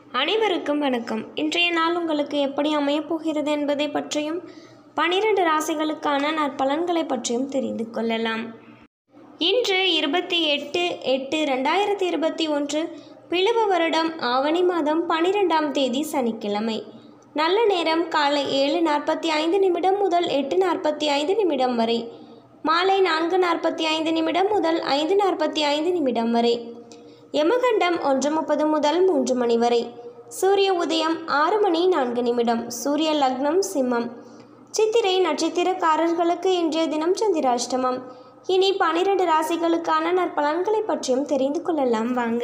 அனைவருக்கும் வணக்கம். இன்றைய நாள் உங்களுக்கு எப்படி அமையப் போகிறது என்பதை பற்றியும் 12 ராசிகளுக்கான நற்பலன்களை பற்றியும் தெரிந்து கொள்ளலாம். இன்று 28/8/2021 பிளவ வருடம் ஆவணி மாதம் 12ஆம் தேதி சனிக்கிழமை. நல்ல நேரம் காலை 7:45 முதல் 8:45 வரை, மாலை 4:45 முதல் 5:45 வரை. யமகண்டம் 1:30 முதல் 3 மணி வரை. சூரிய உதயம் 6:04. சூரிய லக்னம் சிம்மம். சித்திரை நட்சத்திரக்காரர்களுக்கு இன்றைய தினம் சந்திராஷ்டமம். இனி 12 ராசிகளுக்கான நற்பலன்களை பற்றியும் தெரிந்து கொள்ளலாம் வாங்க.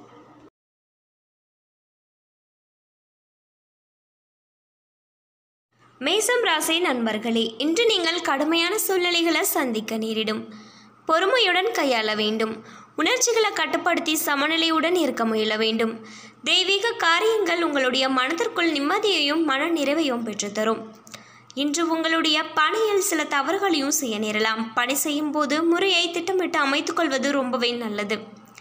மேசம் ராசி நண்பர்களே, இன்று நீங்கள் கடுமையான சூழ்நிலைகளை சந்திக்க நேரிடும். பொறுமையுடன் கையாள வேண்டும். உணர்ச்சிகளை கட்டுப்படுத்தி சமநிலையுடன் இருக்க முயல வேண்டும். தெய்வீக காரியங்கள் உங்களுடைய மனதிற்குள் நிம்மதியையும் மன நிறைவையும் பெற்றுத்தரும். இன்று உங்களுடைய பணியில் சில தவறுகளையும் செய்ய நேரலாம். பணி செய்யும் போது முறையை திட்டமிட்டு அமைத்துக் கொள்வது ரொம்பவே நல்லது.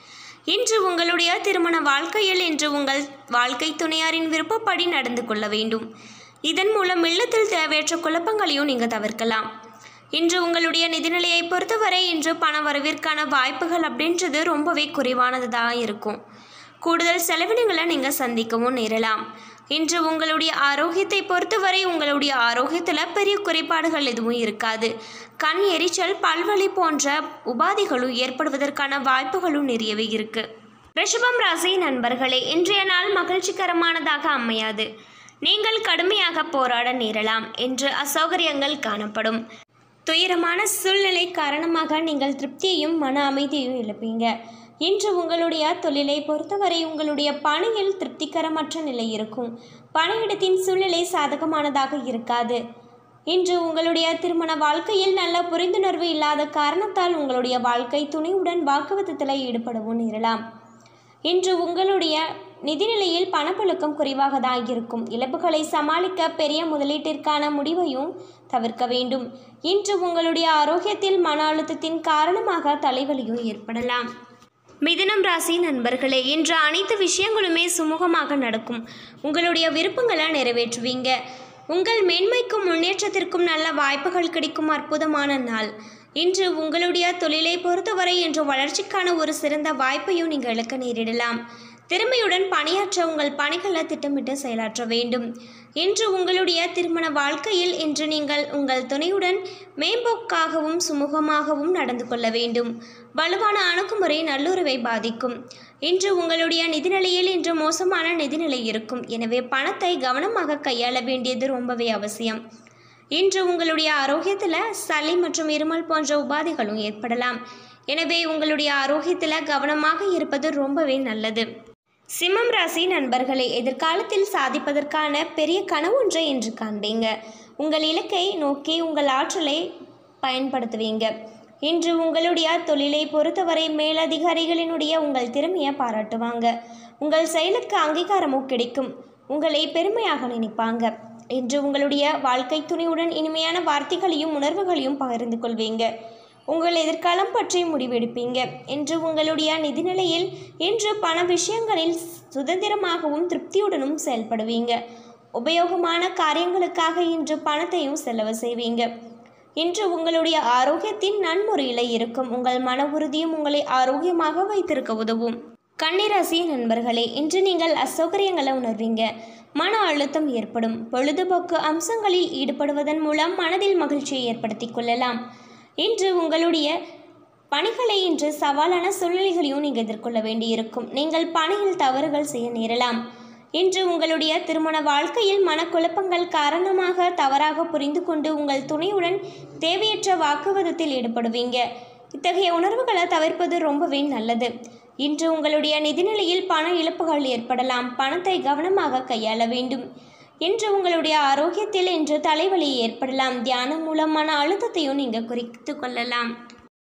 இன்று உங்களுடைய திருமண வாழ்க்கையில் இன்று உங்கள் வாழ்க்கை துணையாரின் விருப்பப்படி நடந்து கொள்ள வேண்டும். இதன் மூலம் இல்லத்தில் தேவையற்ற குழப்பங்களையும் நீங்கள் தவிர்க்கலாம். இன்று உங்களுடைய நிதிநிலையை பொறுத்தவரை இன்று பண வரவிற்கான வாய்ப்புகள் அப்படின்றது ரொம்பவே குறைவானது தான் இருக்கும். கூடுதல் செலவினங்களை நீங்கள் சந்திக்கவும் நேரலாம். இன்று உங்களுடைய ஆரோக்கியத்தை பொறுத்தவரை உங்களுடைய ஆரோக்கியத்தில் பெரிய குறைபாடுகள் எதுவும் இருக்காது. கண் எரிச்சல், பல்வலி போன்ற உபாதைகளும் ஏற்படுவதற்கான வாய்ப்புகளும் நிறையவே இருக்கு. ரிஷபம் ராசி நண்பர்களே, இன்றைய நாள் மகிழ்ச்சிகரமானதாக அமையாது. நீங்கள் கடுமையாக போராட நேரலாம். இன்று அசௌகரியங்கள் காணப்படும். துயரமான சூழ்நிலை காரணமாக நீங்கள் திருப்தியையும் மன அமைதியையும் இழப்பீங்க. இன்று உங்களுடைய தொழிலை பொறுத்தவரை உங்களுடைய பணியில் திருப்திகரமற்ற நிலை இருக்கும். பணியிடத்தின் சூழ்நிலை சாதகமானதாக இருக்காது. இன்று உங்களுடைய திருமண வாழ்க்கையில் நல்ல புரிந்துணர்வு இல்லாத காரணத்தால் உங்களுடைய வாழ்க்கை துணையுடன் வாக்குவாதத்தில் ஈடுபடவும் நேரலாம். இன்று உங்களுடைய நிதிநிலையில் பணப்புழக்கம் குறைவாக தான் இருக்கும். இழப்புகளை சமாளிக்க பெரிய முதலீட்டிற்கான முடிவையும் தவிர்க்க வேண்டும். இன்று உங்களுடைய ஆரோக்கியத்தில் மன அழுத்தத்தின் காரணமாக தலைவலியும் ஏற்படலாம். மிதுனம் ராசி நண்பர்களே, இன்று அனைத்து விஷயங்களுமே சுமூகமாக நடக்கும். உங்களுடைய விருப்பங்களை நிறைவேற்றுவீங்க. உங்கள் மேன்மைக்கும் முன்னேற்றத்திற்கும் நல்ல வாய்ப்புகள் கிடைக்கும் அற்புதமான நாள். இன்று உங்களுடைய தொழிலை பொறுத்தவரை இன்று வளர்ச்சிக்கான ஒரு சிறந்த வாய்ப்பையும் நீங்கள் இழக்க நேரிடலாம். திறமையுடன் பணியாற்ற உங்கள் பணிகளை திட்டமிட்டு செயலாற்ற வேண்டும். இன்று உங்களுடைய திருமண வாழ்க்கையில் இன்று நீங்கள் உங்கள் துணையுடன் மேம்போக்காகவும் சுமூகமாகவும் நடந்து கொள்ள வேண்டும். வலுவான அணுகுமுறை நல்லுறவை பாதிக்கும். இன்று உங்களுடைய நிதிநிலையில் இன்று மோசமான நிதிநிலை இருக்கும். எனவே பணத்தை கவனமாக கையாள வேண்டியது ரொம்பவே அவசியம். இன்று உங்களுடைய ஆரோக்கியத்தில் சளி மற்றும் இருமல் போன்ற உபாதைகளும் ஏற்படலாம். எனவே உங்களுடைய ஆரோக்கியத்தில் கவனமாக இருப்பது ரொம்பவே நல்லது. சிம்மம் ராசி நண்பர்களே, எதிர்காலத்தில் சாதிப்பதற்கான பெரிய கனவு ஒன்றை இன்று காண்பீங்க. உங்கள் இலக்கை நோக்கி உங்கள் ஆற்றலை பயன்படுத்துவீங்க. இன்று உங்களுடைய தொழிலை பொறுத்தவரை மேலதிகாரிகளினுடைய உங்கள் திறமையை பாராட்டுவாங்க. உங்கள் செயலுக்கு அங்கீகாரமும் கிடைக்கும். உங்களை பெருமையாக நினைப்பாங்க. இன்று உங்களுடைய வாழ்க்கை துணையுடன் இனிமையான வார்த்தைகளையும் உணர்வுகளையும் பகிர்ந்து கொள்வீங்க. உங்கள் எதிர்காலம் பற்றி முடிவெடுப்பீங்க. இன்று உங்களுடைய நிதிநிலையில் இன்று பண விஷயங்களில் சுதந்திரமாகவும் திருப்தியுடனும் செயல்படுவீங்க. உபயோகமான காரியங்களுக்காக இன்று பணத்தையும் செலவு செய்வீங்க. இன்று உங்களுடைய ஆரோக்கியத்தின் நன்முறையில் இருக்கும். உங்கள் மன உறுதியும் உங்களை ஆரோக்கியமாக வைத்திருக்க உதவும். கன்னிராசி நண்பர்களே, இன்று நீங்கள் அசௌகரியங்களை உணர்வீங்க. மன அழுத்தம் ஏற்படும். பொழுதுபோக்கு அம்சங்களில் ஈடுபடுவதன் மூலம் மனதில் மகிழ்ச்சியை ஏற்படுத்தி கொள்ளலாம். இன்று உங்களுடைய பணிகளை இன்று சவாலான சூழ்நிலைகளையும் நீங்கள் எதிர்கொள்ள வேண்டியிருக்கும். நீங்கள் பணியில் தவறுகள் செய்ய நேரலாம். இன்று உங்களுடைய திருமண வாழ்க்கையில் மனக்குழப்பங்கள் காரணமாக தவறாக புரிந்து கொண்டு உங்கள் துணையுடன் தேவையற்ற வாக்குவாதத்தில் ஈடுபடுவீங்க. இத்தகைய உணர்வுகளை தவிர்ப்பது ரொம்பவே நல்லது. இன்று உங்களுடைய நிதிநிலையில் பண இழப்புகள் ஏற்படலாம். பணத்தை கவனமாக கையாள வேண்டும். இன்று உங்களுடைய ஆரோக்கியத்தில் இன்று தலைவலி ஏற்படலாம். தியானம் மூலம் மன அழுத்தத்தையும் நீங்கள் குறைத்து கொள்ளலாம்.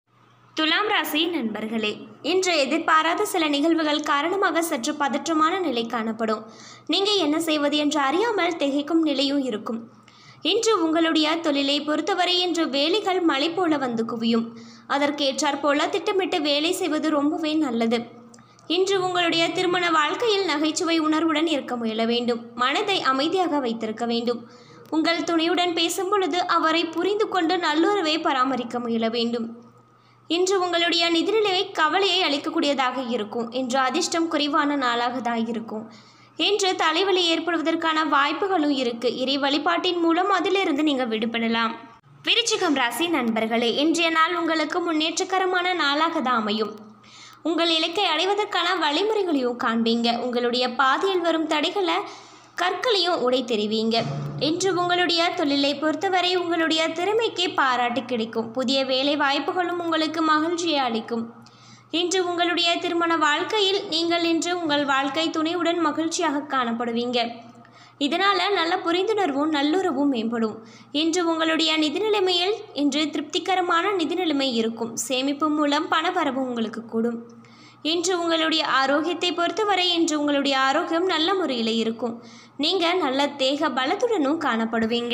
துலாம் ராசி நண்பர்களே, இன்று எதிர்பாராத சில நிகழ்வுகள் காரணமாக சற்று பதற்றமான நிலை காணப்படும். நீங்கள் என்ன செய்வது என்று அறியாமல் திகைக்கும் நிலையும் இருக்கும். இன்று உங்களுடைய தொழிலை பொறுத்தவரை இன்று வேலைகள் மழை போல வந்து குவியும். அதற்கேற்றாற் போல திட்டமிட்டு வேலை செய்வது ரொம்பவே நல்லது. இன்று உங்களுடைய திருமண வாழ்க்கையில் நகைச்சுவை உணர்வுடன் இருக்க முயல வேண்டும். மனதை அமைதியாக வைத்திருக்க வேண்டும். உங்கள் துணையுடன் பேசும் பொழுது அவரை புரிந்து கொண்டு நல்லுறவை பராமரிக்க முயல வேண்டும். இன்று உங்களுடைய நிதிநிலையை கவலையை அளிக்கக்கூடியதாக இருக்கும். இன்று அதிர்ஷ்டம் குறைவான நாளாக தான் இருக்கும். இன்று தலைவலி ஏற்படுவதற்கான வாய்ப்புகளும் இருக்கு. இறை வழிபாட்டின் மூலம் அதிலிருந்து நீங்கள் விடுபடலாம். விருச்சிகம் ராசி நண்பர்களே, இன்றைய நாள் உங்களுக்கு முன்னேற்றகரமான நாளாக தான் அமையும். உங்கள் இலக்கை அடைவதற்கான வழிமுறைகளையும் காண்பீங்க. உங்களுடைய பாதையில் வரும் தடைகளை கற்களையும் உடை தெரிவிங்க. இன்று உங்களுடைய தொழிலை பொறுத்தவரை உங்களுடைய திறமைக்கு பாராட்டு கிடைக்கும். புதிய வேலை வாய்ப்புகளும் உங்களுக்கு மகிழ்ச்சியை அளிக்கும். இன்று உங்களுடைய திருமண வாழ்க்கையில் நீங்கள் இன்று உங்கள் வாழ்க்கை துணையுடன் மகிழ்ச்சியாக காணப்படுவீங்க. இதனால் நல்ல புரிந்துணர்வும் நல்லுறவும் மேம்படும். இன்று உங்களுடைய நிதி நிலைமையில் இன்று திருப்திகரமான நிதி நிலைமை இருக்கும். சேமிப்பு மூலம் பணவரவு உங்களுக்கு கூடும். இன்று உங்களுடைய ஆரோக்கியத்தை பொறுத்தவரை இன்று உங்களுடைய ஆரோக்கியம் நல்ல முறையில் இருக்கும். நீங்கள் நல்ல தேக பலத்துடனும் காணப்படுவீங்க.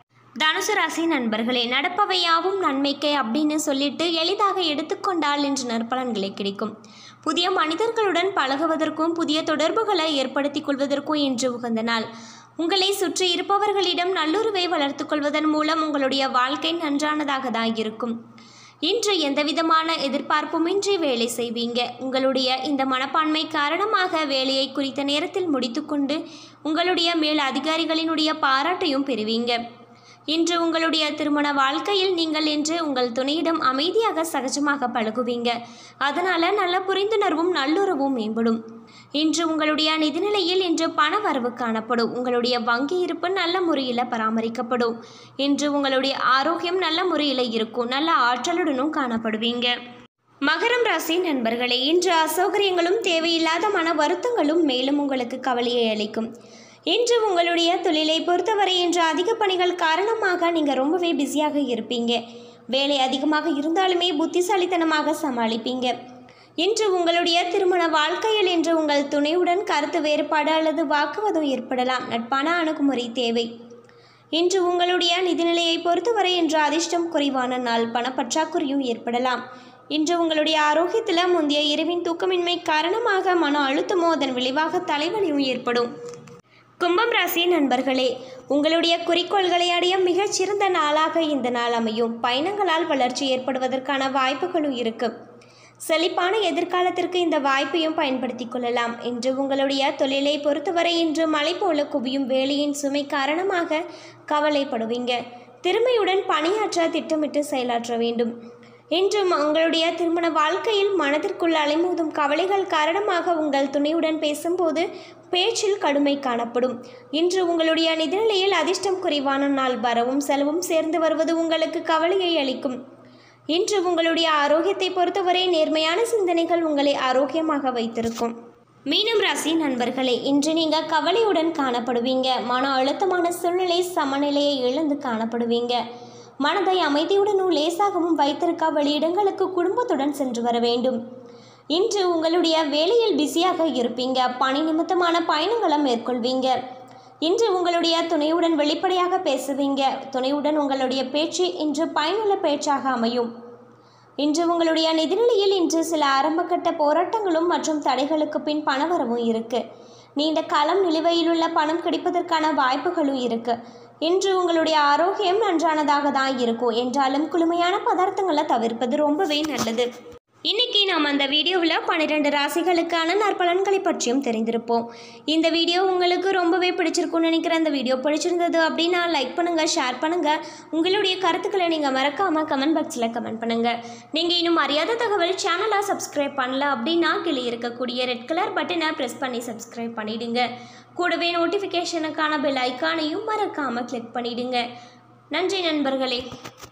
தனுசு ராசி நண்பர்களே, நடப்பவை யாவும் நன்மைக்கே அப்படின்னு சொல்லிட்டு எளிதாக எடுத்துக்கொண்டால் இன்று நற்பலன்களை கிடைக்கும். புதிய மனிதர்களுடன் பழகுவதற்கும் புதிய தொடர்புகளை ஏற்படுத்தி கொள்வதற்கும் இன்று உகந்த நாள். உங்களை சுற்றி இருப்பவர்களிடம் நல்லுறவை வளர்த்து கொள்வதன் மூலம் உங்களுடைய வாழ்க்கை நன்றானதாக தான் இருக்கும். இன்று எந்தவிதமான எதிர்பார்ப்புமின்றி வேலை செய்வீங்க. உங்களுடைய இந்த மனப்பான்மை காரணமாக வேலையை குறித்த நேரத்தில் முடித்துக்கொண்டு உங்களுடைய மேல் அதிகாரிகளினுடைய பாராட்டையும் பெறுவீங்க. இன்று உங்களுடைய திருமண வாழ்க்கையில் நீங்கள் இன்று உங்கள் துணையிடம் அமைதியாக சகஜமாக பழகுவீங்க. அதனால் நல்ல புரிந்துணர்வும் நல்லுறவும் மேம்படும். இன்று உங்களுடைய நிதிநிலையில் இன்று பண வரவு காணப்படும். உங்களுடைய வங்கி இருப்பு நல்ல முறையில் பராமரிக்கப்படும். இன்று உங்களுடைய ஆரோக்கியம் நல்ல முறையில் இருக்கும். நல்ல ஆற்றலுடனும் காணப்படுவீங்க. மகரம் ராசி நண்பர்களே, இன்று அசௌகரியங்களும் தேவையில்லாத மன வருத்தங்களும் மேலும் உங்களுக்கு கவலையை அளிக்கும். இன்று உங்களுடைய தொழிலை பொறுத்தவரை இன்று அதிக பணிகள் காரணமாக நீங்கள் ரொம்பவே பிஸியாக இருப்பீங்க. வேலை அதிகமாக இருந்தாலுமே புத்திசாலித்தனமாக சமாளிப்பீங்க. இன்று உங்களுடைய திருமண வாழ்க்கையில் இன்று உங்கள் துணையுடன் கருத்து வேறுபாடு அல்லது வாக்குவாதம் ஏற்படலாம். நட்பான அணுகுமுறை தேவை. இன்று உங்களுடைய நிதிநிலையை பொறுத்தவரை இன்று அதிர்ஷ்டம் குறைவான நாள். பணப்பற்றாக்குறையும் ஏற்படலாம். இன்று உங்களுடைய ஆரோக்கியத்தில் முந்தைய இரவின் தூக்கமின்மை காரணமாக மன அழுத்தமோ அதன் விளைவாக தலைவலியும் ஏற்படும். கும்பம் ராசி நண்பர்களே, உங்களுடைய குறிக்கோள்களை அடைய மிகச்சிறந்த நாளாக இந்த நாள் அமையும். பயணங்களால் வளர்ச்சி ஏற்படுவதற்கான வாய்ப்புகளும் இருக்கு. செழிப்பான எதிர்காலத்திற்கு இந்த வாய்ப்பையும் பயன்படுத்தி கொள்ளலாம். இன்று உங்களுடைய தொழிலை பொறுத்தவரை இன்று மழை போல குவியும் வேலையின் சுமை காரணமாக கவலைப்படுவீங்க. திறமையுடன் பணியாற்ற திட்டமிட்டு செயலாற்ற வேண்டும். இன்று உங்களுடைய திருமண வாழ்க்கையில் மனதிற்குள் அலைமோதும் கவலைகள் காரணமாக உங்கள் துணையுடன் பேசும்போது பேச்சில் கடுமை காணப்படும். இன்று உங்களுடைய நிதிநிலையில் அதிர்ஷ்டம் குறைவான நாள். வரவும் செலவும் சேர்ந்து வருவது உங்களுக்கு கவலையை அளிக்கும். இன்று உங்களுடைய ஆரோக்கியத்தை பொறுத்தவரை நேர்மையான சிந்தனைகள் உங்களை ஆரோக்கியமாக வைத்திருக்கும். மீனம் ராசி நண்பர்களே, இன்று நீங்கள் கவலையுடன் காணப்படுவீங்க. மன அழுத்தமான சூழ்நிலை சமநிலையை இழந்து காணப்படுவீங்க. மனதை அமைதியுடனும் லேசாகவும் வைத்திருக்க வெளியிடங்களுக்கு குடும்பத்துடன் சென்று வர வேண்டும். இன்று உங்களுடைய வேலையில் பிஸியாக இருப்பீங்க. பணி நிமித்தமான பயணங்களை மேற்கொள்வீங்க. இன்று உங்களுடைய துணையுடன் வெளிப்படையாக பேசுவீங்க. துணையுடன் உங்களுடைய பேச்சு இன்று பயனுள்ள பேச்சாக அமையும். இன்று உங்களுடைய நிதிநிலையில் இன்று சில ஆரம்பகட்ட போராட்டங்களும் மற்றும் தடைகளுக்கு பின் பணவரவும் இருக்கு. நீண்ட காலம் நிலுவையிலுள்ள பணம் கிடைப்பதற்கான வாய்ப்புகளும் இருக்கு. இன்று உங்களுடைய ஆரோக்கியம் நன்றானதாக தான் இருக்கும். என்றாலும் குளுமையான பதார்த்தங்களை தவிர்ப்பது ரொம்பவே நல்லது. இன்றைக்கி நாம் அந்த வீடியோவில் 12 ராசிகளுக்கான நற்பலன்களை பற்றியும் தெரிந்திருப்போம். இந்த வீடியோ உங்களுக்கு ரொம்பவே பிடிச்சிருக்கும்னு நினைக்கிறேன். இந்த வீடியோ பிடிச்சிருந்தது அப்படின்னா லைக் பண்ணுங்கள், ஷேர் பண்ணுங்கள். உங்களுடைய கருத்துக்களை நீங்கள் மறக்காமல் கமெண்ட் பாக்ஸில் கமெண்ட் பண்ணுங்கள். நீங்கள் இன்னும் அறியாத தகவல் சேனலை சப்ஸ்கிரைப் பண்ணல அப்படின்னா கீழே இருக்கக்கூடிய ரெட் கலர் பட்டனை ப்ரெஸ் பண்ணி சப்ஸ்கிரைப் பண்ணிவிடுங்க. கூடவே நோட்டிஃபிகேஷனுக்கான பெல் ஐக்கானையும் மறக்காமல் கிளிக் பண்ணிவிடுங்க. நன்றி நண்பர்களே.